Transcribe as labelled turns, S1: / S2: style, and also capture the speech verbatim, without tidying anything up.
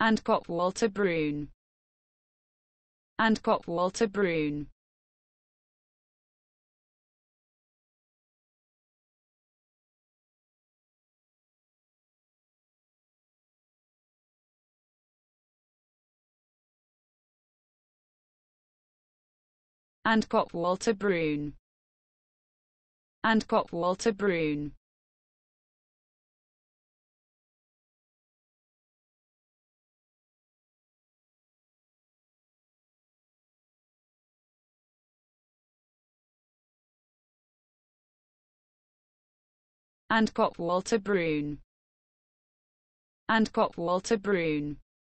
S1: and got Walter Brune, and got Walter Brune, and got Walter Brune, and got Walter Brune, and got Walter Brune, and got Walter Brune.